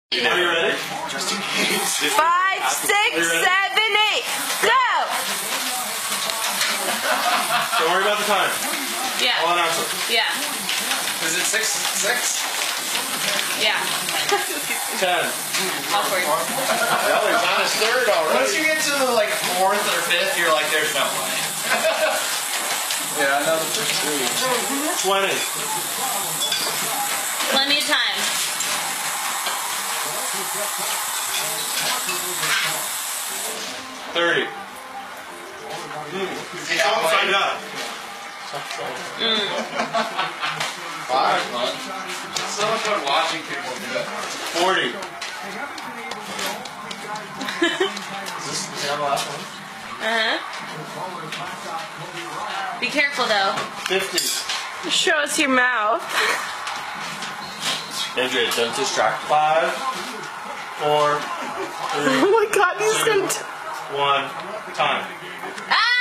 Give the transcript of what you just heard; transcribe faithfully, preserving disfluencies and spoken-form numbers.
Are you ready? Just in case. Five, six, seven, eight. Go! Don't worry about the time. Yeah. I'll announce it. Yeah. Is it six? Six? Yeah. Ten. All for you. Well, he's on his third already. Once you get to the like fourth or fifth, you're like, there's no way. Yeah, another two. Twenty. Plenty of time. Thirty. Mm. Someone signed up. Mm. Five. It's so much fun watching people do it. Forty. Is this the last one? Uh-huh. Be careful though. Fifty. Show us your mouth. Andrea, don't distract. Five. Four. Three. Oh my god, he's two, gonna. One. Time. Ah!